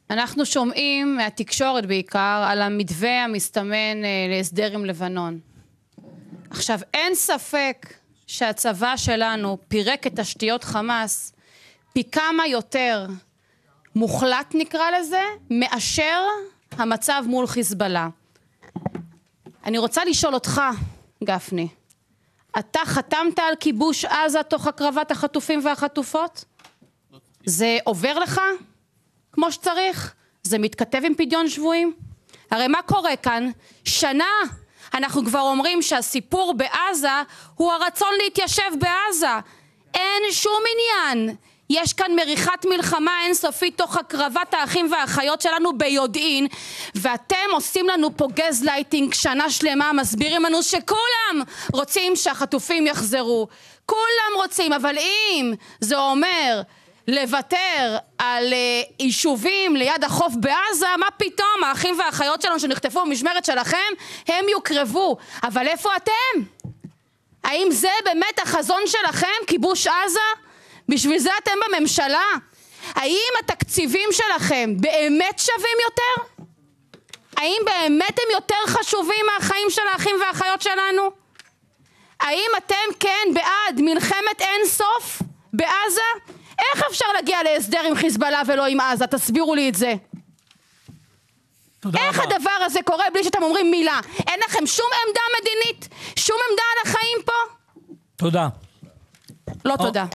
אנחנו שומעים מהתקשורת בעיקר על המתווה המסתמן להסדר עם לבנון. עכשיו, אין ספק שהצבא שלנו פירק את תשתיות חמאס פי כמה יותר מוחלט נקרא לזה, מאשר המצב מול חיזבאללה. אני רוצה לשאול אותך, גפני, אתה חתמת על כיבוש עזה תוך הקרבת החטופים והחטופות? זה עובר לך כמו שצריך? זה מתכתב עם פדיון שבויים? הרי מה קורה כאן? שנה אנחנו כבר אומרים שהסיפור בעזה הוא הרצון להתיישב בעזה. אין שום עניין. יש כאן מריחת מלחמה אינסופית תוך הקרבת האחים והאחיות שלנו ביודעין, ואתם עושים לנו פה גזלייטינג שנה שלמה, מסבירים לנו שכולם רוצים שהחטופים יחזרו. כולם רוצים, אבל אם זה אומר לוותר על יישובים ליד החוף בעזה, מה פתאום? האחים והאחיות שלנו שנחטפו במשמרת שלכם, הם יוקרבו. אבל איפה אתם? האם זה באמת החזון שלכם, כיבוש עזה? בשביל זה אתם בממשלה? האם התקציבים שלכם באמת שווים יותר? האם באמת הם יותר חשובים מהחיים של האחים והאחיות שלנו? האם אתם כן בעד מלחמת אין סוף בעזה? איך אפשר להגיע להסדר עם חיזבאללה ולא עם עזה? תסבירו לי את זה. איך רבה. הדבר הזה קורה בלי שאתם אומרים מילה? אין לכם שום עמדה מדינית? שום עמדה על החיים פה? תודה. לא תודה.